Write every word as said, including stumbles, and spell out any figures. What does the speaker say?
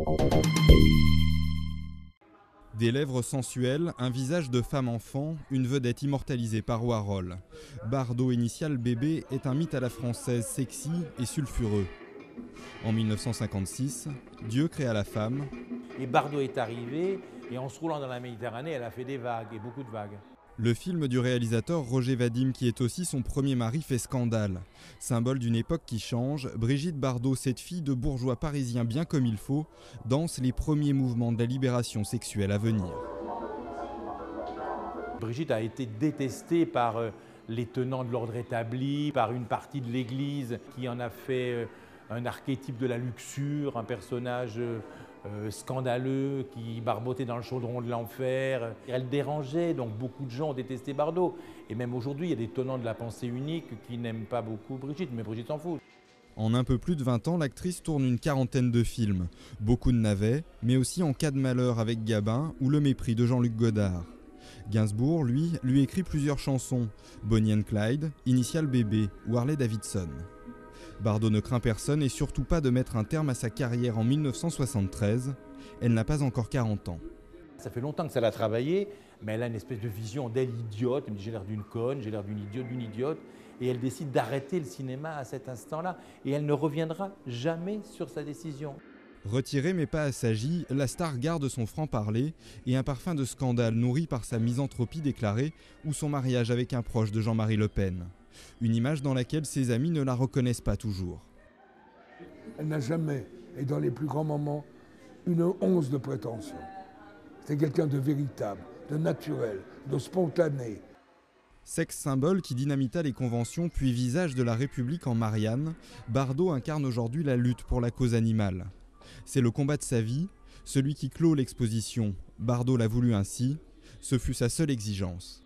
Des lèvres sensuelles, un visage de femme-enfant, une vedette immortalisée par Warhol. Bardot, initial bébé, est un mythe à la française sexy et sulfureux. En mille neuf cent cinquante-six, Dieu créa la femme. Et Bardot est arrivé, et en se roulant dans la Méditerranée, elle a fait des vagues, et beaucoup de vagues. Le film du réalisateur Roger Vadim, qui est aussi son premier mari, fait scandale. Symbole d'une époque qui change, Brigitte Bardot, cette fille de bourgeois parisien bien comme il faut, danse les premiers mouvements de la libération sexuelle à venir. Brigitte a été détestée par les tenants de l'ordre établi, par une partie de l'Église qui en a fait un archétype de la luxure, un personnage euh, scandaleux qui barbotait dans le chaudron de l'enfer. Elle dérangeait, donc beaucoup de gens ont détesté Bardot. Et même aujourd'hui, il y a des tenants de la pensée unique qui n'aiment pas beaucoup Brigitte, mais Brigitte s'en fout. En un peu plus de vingt ans, l'actrice tourne une quarantaine de films. Beaucoup de navets, mais aussi En cas de malheur avec Gabin ou Le mépris de Jean-Luc Godard. Gainsbourg, lui, lui écrit plusieurs chansons, Bonnie and Clyde, Initial Bébé ou Harley Davidson. Bardot ne craint personne et surtout pas de mettre un terme à sa carrière en mille neuf cent soixante-treize. Elle n'a pas encore quarante ans. Ça fait longtemps que ça l'a travaillé, mais elle a une espèce de vision d'elle idiote. Elle me dit j'ai l'air d'une conne, j'ai l'air d'une idiote, d'une idiote. Et elle décide d'arrêter le cinéma à cet instant-là. Et elle ne reviendra jamais sur sa décision. Retirée mais pas assagie, la star garde son franc-parler et un parfum de scandale nourri par sa misanthropie déclarée ou son mariage avec un proche de Jean-Marie Le Pen. Une image dans laquelle ses amis ne la reconnaissent pas toujours. Elle n'a jamais, et dans les plus grands moments, une once de prétention. C'est quelqu'un de véritable, de naturel, de spontané. Sexe symbole qui dynamita les conventions puis visage de la République en Marianne, Bardot incarne aujourd'hui la lutte pour la cause animale. C'est le combat de sa vie, celui qui clôt l'exposition. Bardot l'a voulu ainsi, ce fut sa seule exigence.